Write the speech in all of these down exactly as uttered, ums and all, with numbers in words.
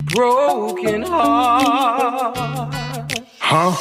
broken heart. Huh?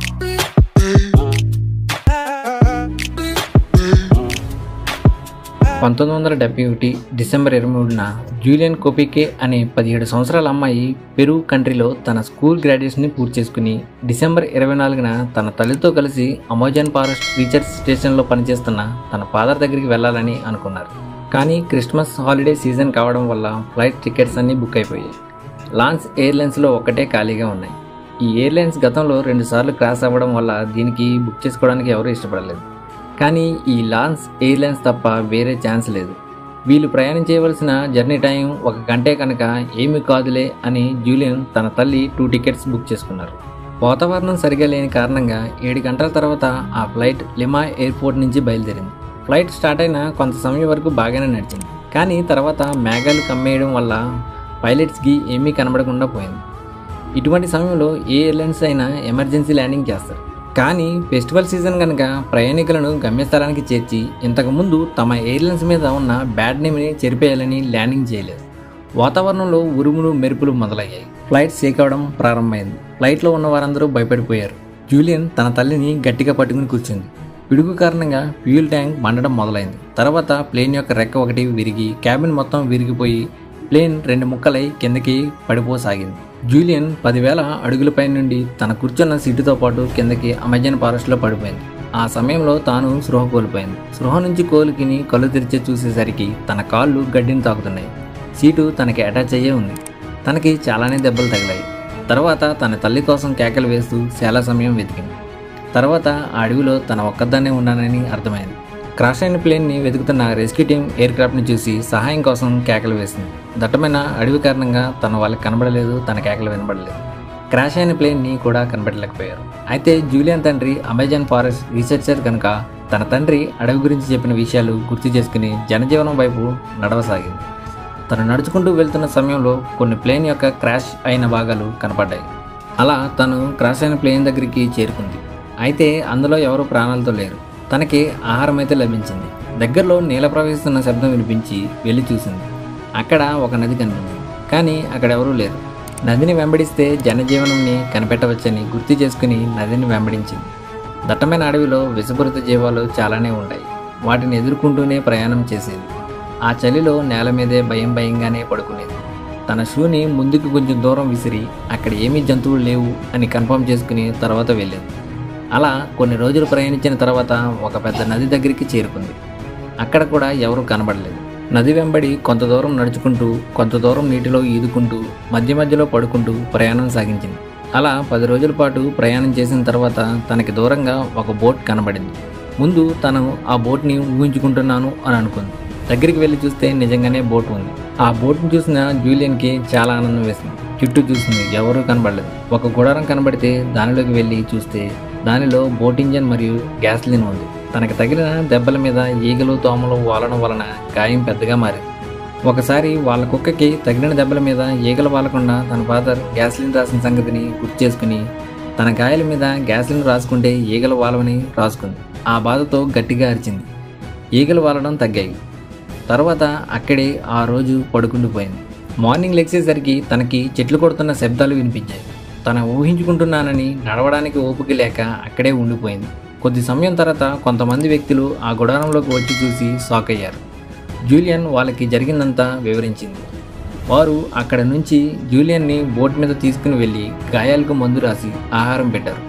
పంతొమ్మిది వందల డెబ్బై ఒకటి డిసెంబర్ ఇరవై మూడున జూలియన్ కోపెక్కే అనే పదిహేడు సంవత్సరాల అమ్మాయి పెరు కంట్రీలో తన స్కూల్ గ్రాడ్యుయేషన్ని పూర్తి చేసుకుని డిసెంబర్ ఇరవై నాలుగున తన తల్లితో కలిసి అమెజాన్ ఫారెస్ట్ రీసెర్చ్ స్టేషన్లో పనిచేస్తున్న తన ఫాదర్ దగ్గరికి వెళ్ళాలని అనుకున్నారు. కానీ క్రిస్మస్ హాలిడే సీజన్ కావడం వల్ల ఫ్లైట్ టికెట్స్ అన్నీ బుక్ అయిపోయాయి. లాన్స్ ఎయిర్లైన్స్లో ఒక్కటే ఖాళీగా ఉన్నాయి. ఈ ఎయిర్లైన్స్ గతంలో రెండుసార్లు క్రాష్ అవ్వడం వల్ల దీనికి బుక్ చేసుకోవడానికి ఎవరూ ఇష్టపడలేదు. కానీ ఈ లాన్స్ ఎయిర్లైన్స్ తప్ప వేరే ఛాన్స్ లేదు. వీళ్ళు ప్రయాణం చేయవలసిన జర్నీ టైం ఒక గంటే కనుక ఏమీ కాదులే అని జూలియన్ తన తల్లి టూ టికెట్స్ బుక్ చేసుకున్నారు. వాతావరణం సరిగా లేని కారణంగా ఏడు గంటల తర్వాత ఆ ఫ్లైట్ లిమా ఎయిర్పోర్ట్ నుంచి బయలుదేరింది. ఫ్లైట్ స్టార్ట్ అయిన కొంత సమయం వరకు బాగానే నడిచింది. కానీ తర్వాత మేఘాలు కమ్మేయడం వల్ల పైలట్స్కి ఏమీ కనబడకుండా పోయింది. ఇటువంటి సమయంలో ఏ ఎయిర్లైన్స్ అయినా ఎమర్జెన్సీ ల్యాండింగ్ చేస్తారు. కానీ ఫెస్టివల్ సీజన్ కనుక ప్రయాణికులను గమ్యస్థానానికి చేర్చి ఇంతకుముందు తమ ఎయిర్లైన్స్ మీద ఉన్న బ్యాడ్ నేమ్ని చెరిపేయాలని ల్యాండింగ్ చేయలేదు. వాతావరణంలో ఉరుములు మెరుపులు మొదలయ్యాయి. ఫ్లైట్ షేక్ అవడం ప్రారంభమైంది. ఫ్లైట్లో ఉన్న వారందరూ భయపడిపోయారు. జూలియన్ తన తల్లిని గట్టిగా పట్టుకుని కూర్చుంది. పిడుగు కారణంగా ఫ్యూయల్ ట్యాంక్ మండడం మొదలైంది. తర్వాత ప్లేన్ యొక్క రెక్క ఒకటి విరిగి క్యాబిన్ మొత్తం విరిగిపోయి ప్లేన్ రెండు ముక్కలై కిందకి పడిపోసాగింది. జూలియన్ పదివేల అడుగులపై నుండి తన కూర్చున్న సీటుతో పాటు కిందకి అమెజాన్ ఫారెస్ట్లో పడిపోయింది. ఆ సమయంలో తాను స్పృహ కోల్పోయింది. స్పృహ నుంచి కోలుకిని కళ్ళు తెరిచి చూసేసరికి తన కాళ్ళు గడ్డిని తాకుతున్నాయి. సీటు తనకి అటాచ్ అయ్యే ఉంది. తనకి చాలానే దెబ్బలు తగిలాయి. తర్వాత తన తల్లి కోసం కేకలు వేస్తూ చాలా సమయం వెతికింది. తర్వాత ఆ అడవిలో తన ఒక్కదాన్నే ఉన్నానని అర్థమైంది. క్రాష్ అయిన ప్లేన్ని వెతుకుతున్న రెస్క్యూ టీం ఎయిర్ క్రాఫ్ట్ని చూసి సహాయం కోసం కేకలు వేసింది. దట్టమైన అడవి కారణంగా తన వాళ్ళకి కనబడలేదు, తన కేకలు వినబడలేదు. క్రాష్ అయిన ప్లేన్ని కూడా కనబడలేకపోయారు. అయితే జూలియన్ తండ్రి అమెజాన్ ఫారెస్ట్ రీసెర్చర్ కనుక తన తండ్రి అడవి గురించి చెప్పిన విషయాలు గుర్తు చేసుకుని జనజీవనం వైపు నడవసాగింది. తను నడుచుకుంటూ వెళ్తున్న సమయంలో కొన్ని ప్లేన్ యొక్క క్రాష్ అయిన భాగాలు కనపడ్డాయి. అలా తను క్రాష్ అయిన ప్లేన్ దగ్గరికి చేరుకుంది. అయితే అందులో ఎవరు ప్రాణాలతో లేరు. తనకి ఆహారం అయితే లభించింది. దగ్గరలో నీళ్ళ ప్రవహిస్తున్న శబ్దం వినిపించి వెళ్ళి చూసింది. అక్కడ ఒక నది కనిపించింది. కానీ అక్కడ ఎవరూ లేరు. నదిని వెంబడిస్తే జనజీవనంని కనిపెట్టవచ్చని గుర్తు చేసుకుని నదిని వెంబడించింది. దట్టమైన అడవిలో విషపూరిత జీవాలు చాలానే ఉన్నాయి. వాటిని ఎదుర్కొంటూనే ప్రయాణం చేసేది. ఆ చలిలో నేల మీదే భయం భయంగానే పడుకునేది. తన షూని ముందుకు కొంచెం దూరం విసిరి అక్కడ ఏమీ జంతువులు లేవు అని కన్ఫర్మ్ చేసుకుని తర్వాత వెళ్ళేది. అలా కొన్ని రోజులు ప్రయాణించిన తర్వాత ఒక పెద్ద నది దగ్గరికి చేరుకుంది. అక్కడ కూడా ఎవరూ కనబడలేదు. నది వెంబడి కొంత దూరం నడుచుకుంటూ కొంత దూరం నీటిలో ఈదుకుంటూ మధ్య మధ్యలో పడుకుంటూ ప్రయాణం సాగించింది. అలా పది రోజుల పాటు ప్రయాణం చేసిన తర్వాత తనకి దూరంగా ఒక బోట్ కనబడింది. ముందు తను ఆ బోట్ని ఊహించుకుంటున్నాను అని అనుకుంది. దగ్గరికి వెళ్ళి చూస్తే నిజంగానే బోట్ ఉంది. ఆ బోట్ని చూసిన జూలియన్కి చాలా ఆనందం వేసింది. చుట్టూ చూసింది, ఎవరూ కనబడలేదు. ఒక గుడారం కనబడితే దానిలోకి వెళ్ళి చూస్తే దానిలో బోట్ ఇంజన్ మరియు గ్యాస్లిన్ ఉంది. తనకి తగిలిన దెబ్బల మీద ఈగలు దోమలు వాలడం వలన గాయం పెద్దగా మారింది. ఒకసారి వాళ్ళ కుక్కకి తగిలిన దెబ్బల మీద ఈగలు వాలకుండా తన ఫాదర్ గ్యాస్లిన్ రాసిన సంగతిని గుర్తు చేసుకుని తన గాయాల మీద గ్యాస్లిన్ రాసుకుంటే ఈగలు వాలవని రాసుకుంది. ఆ బాధతో గట్టిగా అరిచింది. ఈగలు వాలడం తగ్గాయి. తర్వాత అక్కడే ఆ రోజు పడుకుండిపోయింది. మార్నింగ్ లెక్సేసరికి తనకి చెట్లు కొడుతున్న శబ్దాలు వినిపించాయి. తను ఊహించుకుంటున్నానని నడవడానికి ఓపిక లేక అక్కడే ఉండిపోయింది. కొద్ది సమయం తర్వాత కొంతమంది వ్యక్తులు ఆ గుడారంలోకి వచ్చి చూసి షాక్ అయ్యారు. జూలియన్ వాళ్ళకి జరిగిందంతా వివరించింది. వారు అక్కడ నుంచి జూలియన్ని బోట్ మీద తీసుకుని వెళ్ళి గాయాలకు మందు రాసి ఆహారం పెట్టారు.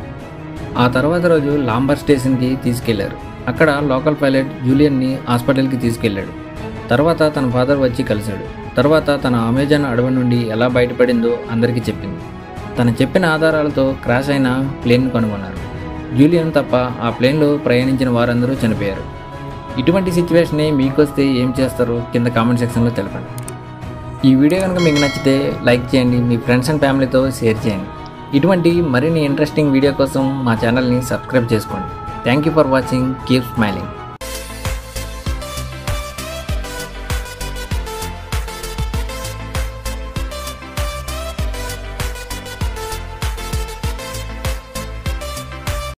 ఆ తర్వాత రోజు లాంబర్ స్టేషన్కి తీసుకెళ్లారు. అక్కడ లోకల్ పైలట్ జూలియన్ని హాస్పిటల్కి తీసుకెళ్లాడు. తర్వాత తన ఫాదర్ వచ్చి కలిశాడు. తర్వాత తన అమెజాన్ అడవి నుండి ఎలా బయటపడిందో అందరికీ చెప్పింది. తను చెప్పిన ఆధారాలతో క్రాష్ అయిన ప్లేన్ కనుగొన్నారు. జూలియన్ తప్ప ఆ ప్లేన్లో ప్రయాణించిన వారందరూ చనిపోయారు. ఇటువంటి సిచ్యువేషన్ని మీకు వస్తే ఏం చేస్తారో కింద కామెంట్ సెక్షన్లో తెలపండి. ఈ వీడియో కనుక మీకు నచ్చితే లైక్ చేయండి, మీ ఫ్రెండ్స్ అండ్ ఫ్యామిలీతో షేర్ చేయండి. ఇటువంటి మరిన్ని ఇంట్రెస్టింగ్ వీడియో కోసం మా ఛానల్ని సబ్స్క్రైబ్ చేసుకోండి. Thank you for watching. Keep smiling.